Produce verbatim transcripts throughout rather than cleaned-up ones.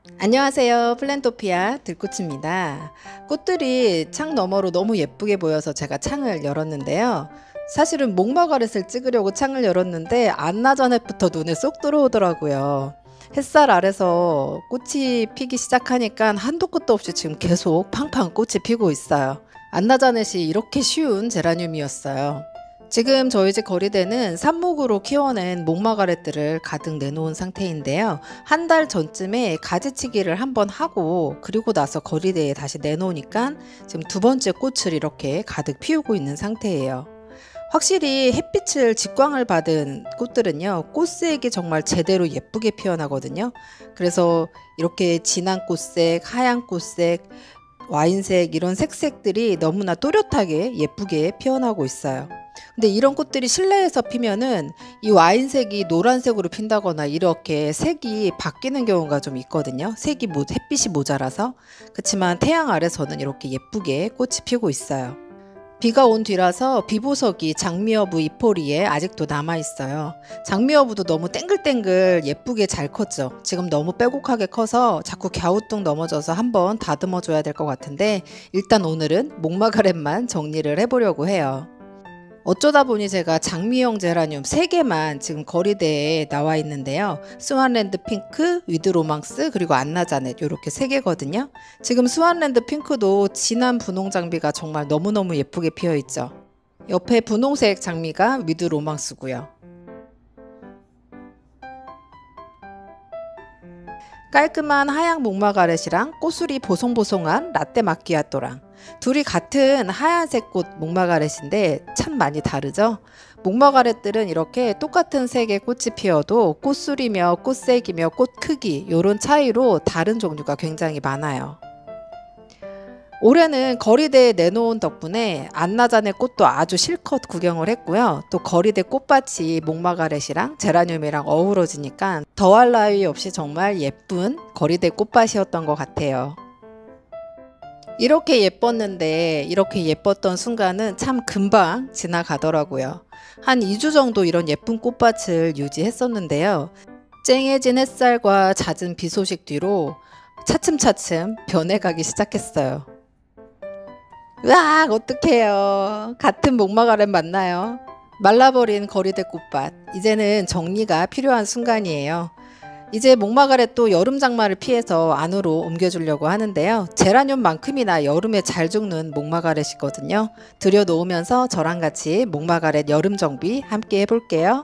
안녕하세요. 플랜토피아 들꽃입니다. 꽃들이 창 너머로 너무 예쁘게 보여서 제가 창을 열었는데요. 사실은 목마가렛을 찍으려고 창을 열었는데 안나자넷부터 눈에 쏙 들어오더라고요. 햇살 아래서 꽃이 피기 시작하니까 한도 끝도 없이 지금 계속 팡팡 꽃이 피고 있어요. 안나자넷이 이렇게 쉬운 제라늄이었어요. 지금 저희 집 거리대는 삽목으로 키워낸 목마가렛들을 가득 내놓은 상태인데요. 한 달 전쯤에 가지치기를 한번 하고 그리고 나서 거리대에 다시 내놓으니까 지금 두 번째 꽃을 이렇게 가득 피우고 있는 상태예요. 확실히 햇빛을 직광을 받은 꽃들은요, 꽃색이 정말 제대로 예쁘게 피어나거든요. 그래서 이렇게 진한 꽃색, 하얀 꽃색, 와인색 이런 색색들이 너무나 또렷하게 예쁘게 피어나고 있어요. 근데 이런 꽃들이 실내에서 피면은 이 와인색이 노란색으로 핀다거나 이렇게 색이 바뀌는 경우가 좀 있거든요. 색이 뭐 햇빛이 모자라서. 그렇지만 태양 아래서는 이렇게 예쁘게 꽃이 피고 있어요. 비가 온 뒤라서 비보석이 장미어부 잎포리에 아직도 남아있어요. 장미어부도 너무 땡글땡글 예쁘게 잘 컸죠. 지금 너무 빼곡하게 커서 자꾸 갸우뚱 넘어져서 한번 다듬어 줘야 될 것 같은데 일단 오늘은 목마가렛만 정리를 해보려고 해요. 어쩌다 보니 제가 장미형 제라늄 세 개만 지금 거리대에 나와 있는데요. 스완랜드 핑크, 위드 로망스, 그리고 안나자넷 이렇게 세 개거든요. 지금 스완랜드 핑크도 진한 분홍 장미가 정말 너무너무 예쁘게 피어 있죠. 옆에 분홍색 장미가 위드 로망스고요. 깔끔한 하얀 목마가렛이랑 꽃술이 보송보송한 라떼 마키아토랑 둘이 같은 하얀색 꽃 목마가렛인데 참 많이 다르죠? 목마가렛들은 이렇게 똑같은 색의 꽃이 피어도 꽃술이며 꽃색이며 꽃 크기 이런 차이로 다른 종류가 굉장히 많아요. 올해는 거리대에 내놓은 덕분에 안나자넷 꽃도 아주 실컷 구경을 했고요. 또 거리대 꽃밭이 목마가렛이랑 제라늄이랑 어우러지니까 더할 나위 없이 정말 예쁜 거리대 꽃밭이었던 것 같아요. 이렇게 예뻤는데 이렇게 예뻤던 순간은 참 금방 지나가더라고요. 한 이 주 정도 이런 예쁜 꽃밭을 유지했었는데요. 쨍해진 햇살과 잦은 비 소식 뒤로 차츰차츰 변해가기 시작했어요. 으악, 어떡해요. 같은 목마가렛 맞나요? 말라버린 거리대 꽃밭, 이제는 정리가 필요한 순간이에요. 이제 목마가렛도 여름 장마를 피해서 안으로 옮겨주려고 하는데요. 제라늄만큼이나 여름에 잘 죽는 목마가렛이거든요. 들여놓으면서 저랑 같이 목마가렛 여름 정비 함께 해볼게요.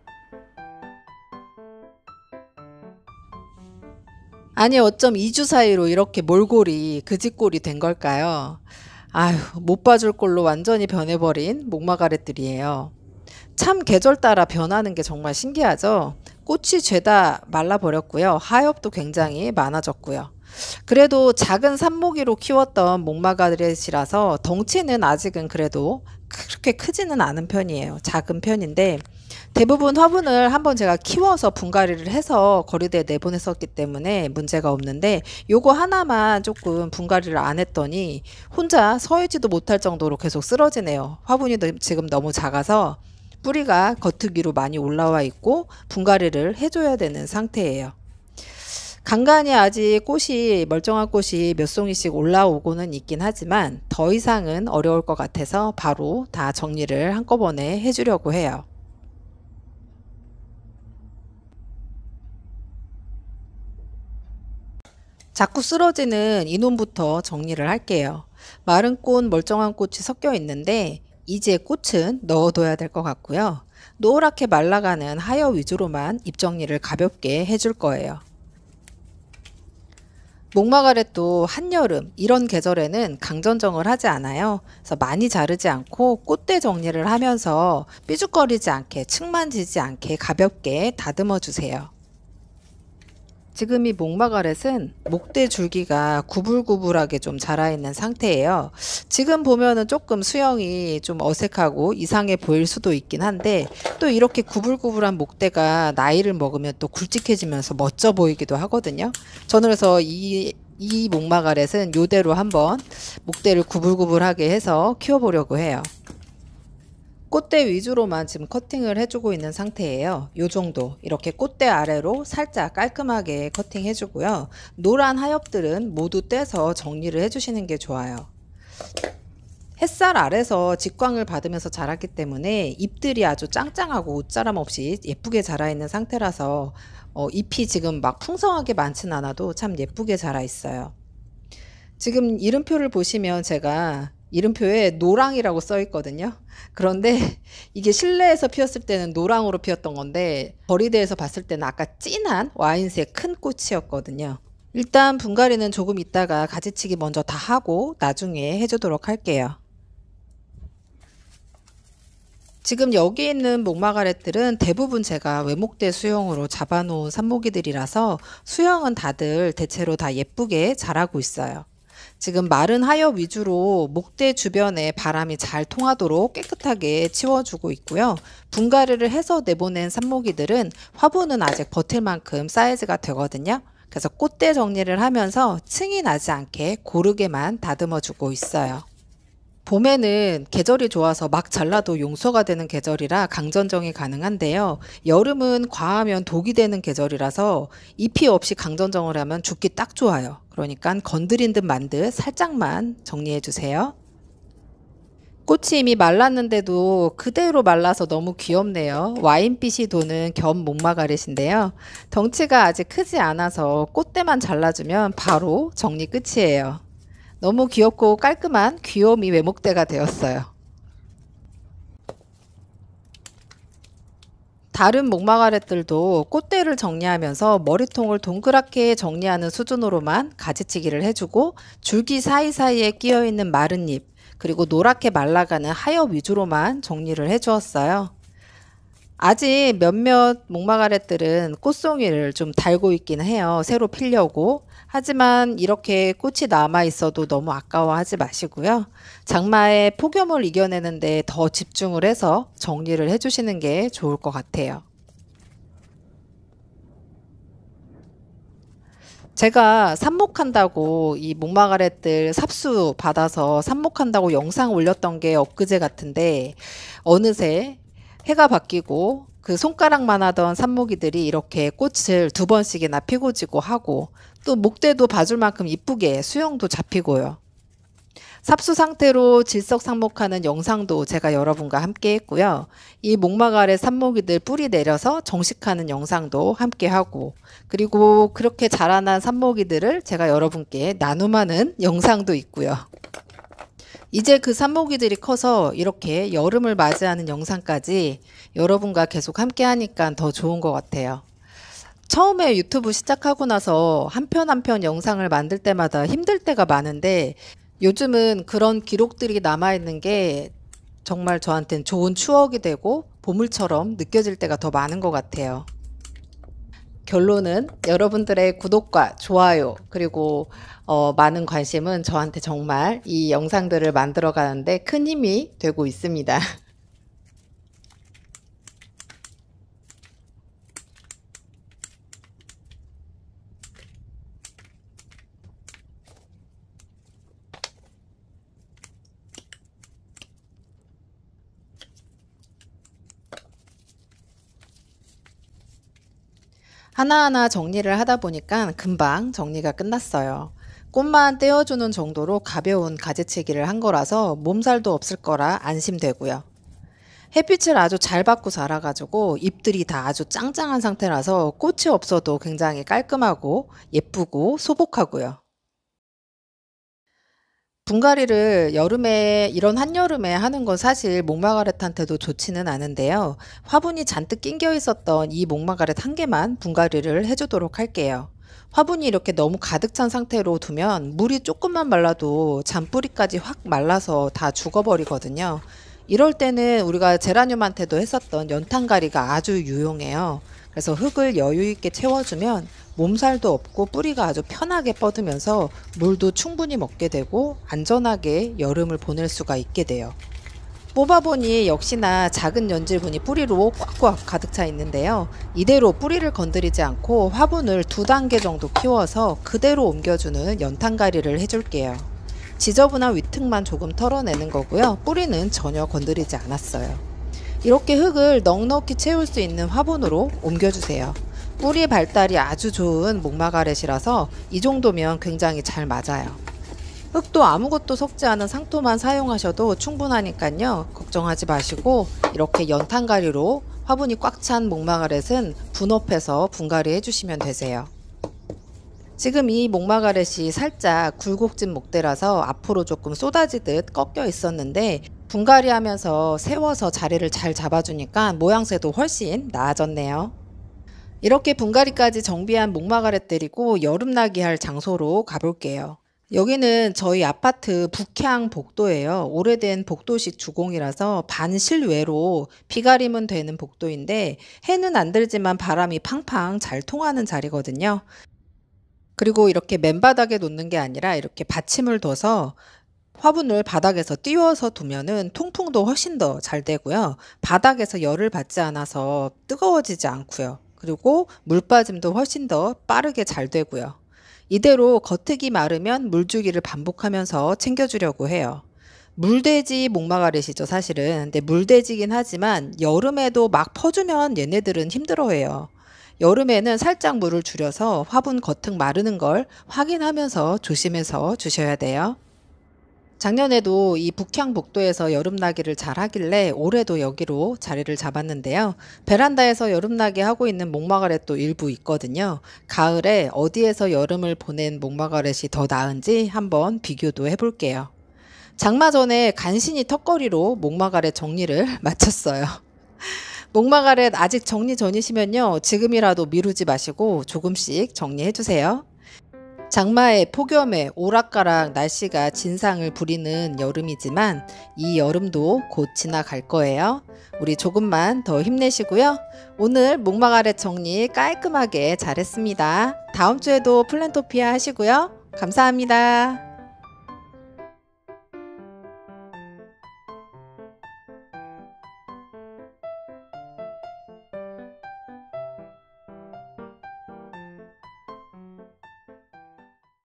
아니 어쩜 이 주 사이로 이렇게 몰골이 그지꼴이 된 걸까요? 아휴, 못 봐줄 꼴로 완전히 변해버린 목마가렛들이에요. 참 계절 따라 변하는 게 정말 신기하죠? 꽃이 죄다 말라버렸고요. 하엽도 굉장히 많아졌고요. 그래도 작은 삽목이로 키웠던 목마가렛이라서 덩치는 아직은 그래도 그렇게 크지는 않은 편이에요. 작은 편인데 대부분 화분을 한번 제가 키워서 분갈이를 해서 거리대에 내보냈었기 때문에 문제가 없는데 요거 하나만 조금 분갈이를 안 했더니 혼자 서 있지도 못할 정도로 계속 쓰러지네요. 화분이 지금 너무 작아서 뿌리가 겉으기로 많이 올라와 있고 분갈이를 해줘야 되는 상태예요. 간간히 아직 꽃이 멀쩡한 꽃이 몇 송이씩 올라오고는 있긴 하지만 더 이상은 어려울 것 같아서 바로 다 정리를 한꺼번에 해주려고 해요. 자꾸 쓰러지는 이놈부터 정리를 할게요. 마른 꽃, 멀쩡한 꽃이 섞여 있는데 이제 꽃은 넣어둬야 될 것 같고요. 노랗게 말라가는 하여 위주로만 잎 정리를 가볍게 해줄 거예요. 목마가렛도 한여름 이런 계절에는 강전정을 하지 않아요. 그래서 많이 자르지 않고 꽃대 정리를 하면서 삐죽거리지 않게 측만지지 않게 가볍게 다듬어 주세요. 지금 이 목마가렛은 목대 줄기가 구불구불하게 좀 자라있는 상태예요. 지금 보면은 조금 수영이 좀 어색하고 이상해 보일 수도 있긴 한데 또 이렇게 구불구불한 목대가 나이를 먹으면 또 굵직해지면서 멋져 보이기도 하거든요. 저는 그래서 이, 이 목마가렛은 요대로 한번 목대를 구불구불하게 해서 키워보려고 해요. 꽃대 위주로만 지금 커팅을 해주고 있는 상태예요. 요 정도 이렇게 꽃대 아래로 살짝 깔끔하게 커팅 해주고요. 노란 하엽들은 모두 떼서 정리를 해주시는 게 좋아요. 햇살 아래서 직광을 받으면서 자랐기 때문에 잎들이 아주 짱짱하고 옷자람 없이 예쁘게 자라 있는 상태라서 어, 잎이 지금 막 풍성하게 많진 않아도 참 예쁘게 자라 있어요. 지금 이름표를 보시면 제가 이름표에 노랑이라고 써 있거든요. 그런데 이게 실내에서 피었을 때는 노랑으로 피었던 건데 거리대에서 봤을 때는 아까 진한 와인색 큰 꽃이었거든요. 일단 분갈이는 조금 있다가 가지치기 먼저 다 하고 나중에 해주도록 할게요. 지금 여기 있는 목마가렛들은 대부분 제가 외목대 수영으로 잡아놓은 산모기들이라서 수영은 다들 대체로 다 예쁘게 자라고 있어요. 지금 마른 하엽 위주로 목대 주변에 바람이 잘 통하도록 깨끗하게 치워주고 있고요. 분갈이를 해서 내보낸 산모기들은 화분은 아직 버틸 만큼 사이즈가 되거든요. 그래서 꽃대 정리를 하면서 층이 나지 않게 고르게만 다듬어 주고 있어요. 봄에는 계절이 좋아서 막 잘라도 용서가 되는 계절이라 강전정이 가능한데요. 여름은 과하면 독이 되는 계절이라서 잎이 없이 강전정을 하면 죽기 딱 좋아요. 그러니까 건드린 듯 만 듯 살짝만 정리해 주세요. 꽃이 이미 말랐는데도 그대로 말라서 너무 귀엽네요. 와인빛이 도는 겸 목마가렛인데요. 덩치가 아직 크지 않아서 꽃대만 잘라주면 바로 정리 끝이에요. 너무 귀엽고 깔끔한 귀요미 외목대가 되었어요. 다른 목마가렛들도 꽃대를 정리하면서 머리통을 동그랗게 정리하는 수준으로만 가지치기를 해주고 줄기 사이사이에 끼어있는 마른 잎 그리고 노랗게 말라가는 하엽 위주로만 정리를 해주었어요. 아직 몇몇 목마가렛들은 꽃송이를 좀 달고 있긴 해요. 새로 피려고. 하지만 이렇게 꽃이 남아 있어도 너무 아까워하지 마시고요. 장마에 폭염을 이겨내는데 더 집중을 해서 정리를 해주시는 게 좋을 것 같아요. 제가 삽목한다고 이 목마가렛들 삽수 받아서 삽목한다고 영상 올렸던 게 엊그제 같은데 어느새 해가 바뀌고 그 손가락만 하던 삽모기들이 이렇게 꽃을 두 번씩이나 피고 지고 하고 또 목대도 봐줄 만큼 이쁘게 수영도 잡히고요. 삽수 상태로 질석 삽목하는 영상도 제가 여러분과 함께 했고요. 이 목마가렛 삽모기들 뿌리 내려서 정식하는 영상도 함께 하고 그리고 그렇게 자라난 삽모기들을 제가 여러분께 나눔하는 영상도 있고요. 이제 그 삽모기들이 커서 이렇게 여름을 맞이하는 영상까지 여러분과 계속 함께 하니까 더 좋은 것 같아요. 처음에 유튜브 시작하고 나서 한 편 한 편 영상을 만들 때마다 힘들 때가 많은데 요즘은 그런 기록들이 남아있는 게 정말 저한테는 좋은 추억이 되고 보물처럼 느껴질 때가 더 많은 것 같아요. 결론은 여러분들의 구독과 좋아요 그리고 어, 많은 관심은 저한테 정말 이 영상들을 만들어 가는데 큰 힘이 되고 있습니다. 하나하나 정리를 하다 보니까 금방 정리가 끝났어요. 꽃만 떼어주는 정도로 가벼운 가지치기를 한 거라서 몸살도 없을 거라 안심되고요. 햇빛을 아주 잘 받고 자라가지고 잎들이 다 아주 짱짱한 상태라서 꽃이 없어도 굉장히 깔끔하고 예쁘고 소복하고요. 분갈이를 여름에 이런 한여름에 하는 건 사실 목마가렛한테도 좋지는 않은데요. 화분이 잔뜩 낑겨 있었던 이 목마가렛 한 개만 분갈이를 해주도록 할게요. 화분이 이렇게 너무 가득 찬 상태로 두면 물이 조금만 말라도 잔뿌리까지 확 말라서 다 죽어버리거든요. 이럴 때는 우리가 제라늄한테도 했었던 연탄가리가 아주 유용해요. 그래서 흙을 여유 있게 채워주면 몸살도 없고 뿌리가 아주 편하게 뻗으면서 물도 충분히 먹게 되고 안전하게 여름을 보낼 수가 있게 돼요. 뽑아보니 역시나 작은 연질분이 뿌리로 꽉꽉 가득 차 있는데요. 이대로 뿌리를 건드리지 않고 화분을 두 단계 정도 키워서 그대로 옮겨주는 연탄가리를 해줄게요. 지저분한 위특만 조금 털어내는 거고요. 뿌리는 전혀 건드리지 않았어요. 이렇게 흙을 넉넉히 채울 수 있는 화분으로 옮겨주세요. 뿌리 발달이 아주 좋은 목마가렛이라서 이 정도면 굉장히 잘 맞아요. 흙도 아무것도 섞지 않은 상토만 사용하셔도 충분하니까요. 걱정하지 마시고 이렇게 연탄가리로 화분이 꽉 찬 목마가렛은 분업해서 분갈이 해주시면 되세요. 지금 이 목마가렛이 살짝 굴곡진 목대라서 앞으로 조금 쏟아지듯 꺾여 있었는데 분갈이 하면서 세워서 자리를 잘 잡아주니까 모양새도 훨씬 나아졌네요. 이렇게 분갈이까지 정비한 목마가렛들이고 여름나기 할 장소로 가볼게요. 여기는 저희 아파트 북향 복도예요. 오래된 복도식 주공이라서 반실외로 비가림은 되는 복도인데 해는 안 들지만 바람이 팡팡 잘 통하는 자리거든요. 그리고 이렇게 맨바닥에 놓는 게 아니라 이렇게 받침을 둬서 화분을 바닥에서 띄워서 두면은 통풍도 훨씬 더 잘 되고요. 바닥에서 열을 받지 않아서 뜨거워지지 않고요. 그리고 물 빠짐도 훨씬 더 빠르게 잘 되고요. 이대로 겉흙이 마르면 물주기를 반복하면서 챙겨주려고 해요. 물돼지 목마가렛이죠 사실은. 근데 물돼지긴 하지만 여름에도 막 퍼주면 얘네들은 힘들어해요. 여름에는 살짝 물을 줄여서 화분 겉흙 마르는 걸 확인하면서 조심해서 주셔야 돼요. 작년에도 이 북향 복도에서 여름나기를 잘 하길래 올해도 여기로 자리를 잡았는데요. 베란다에서 여름나기 하고 있는 목마가렛도 일부 있거든요. 가을에 어디에서 여름을 보낸 목마가렛이 더 나은지 한번 비교도 해볼게요. 장마 전에 간신히 턱걸이로 목마가렛 정리를 마쳤어요. 목마가렛 아직 정리 전이시면요. 지금이라도 미루지 마시고 조금씩 정리해주세요. 장마에 폭염에 오락가락 날씨가 진상을 부리는 여름이지만 이 여름도 곧 지나갈 거예요. 우리 조금만 더 힘내시고요. 오늘 목마가렛 정리 깔끔하게 잘했습니다. 다음 주에도 플랜토피아 하시고요. 감사합니다.